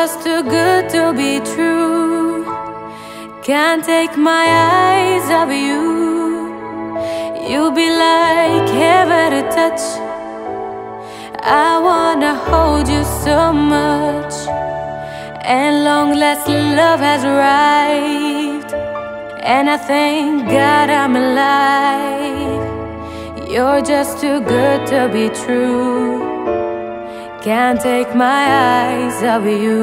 just too good to be true. Can't take my eyes off you. You'll be like heaven to touch. I wanna hold you so much. And long last love has arrived, and I thank God I'm alive. You're just too good to be true. Can't take my eyes off you.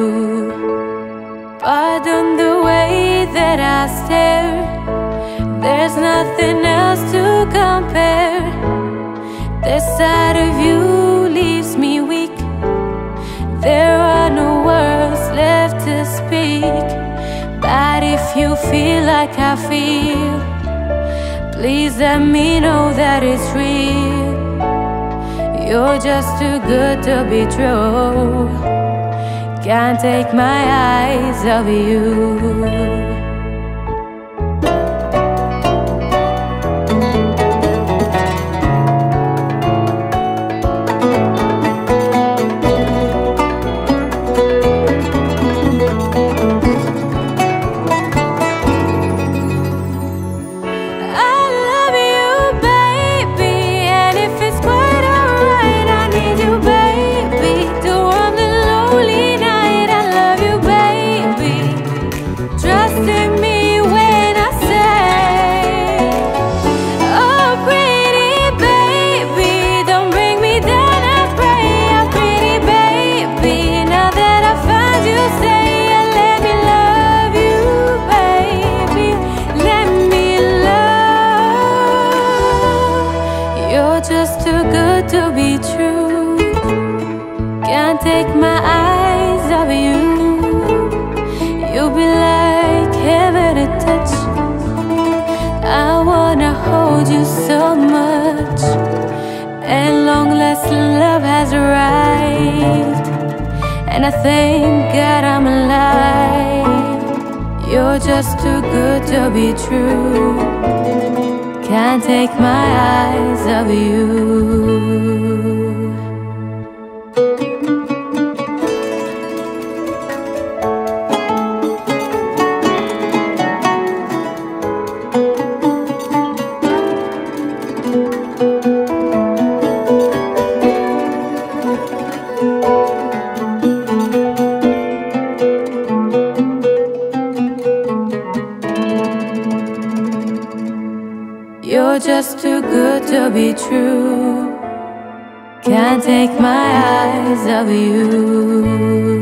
Pardon the way that I stare. There's nothing else to compare. This side of you leaves me weak. There are no words left to speak. But if you feel like I feel, please let me know that it's real. You're just too good to be true. Can't take my eyes off you. Just too good to be true. Can't take my eyes off you. You'll be like heaven to touch. I wanna hold you so much. And long last love has arrived, and I thank God I'm alive. You're just too good to be true. Can't take my eyes off you. You're just too good to be true. Can't take my eyes off you.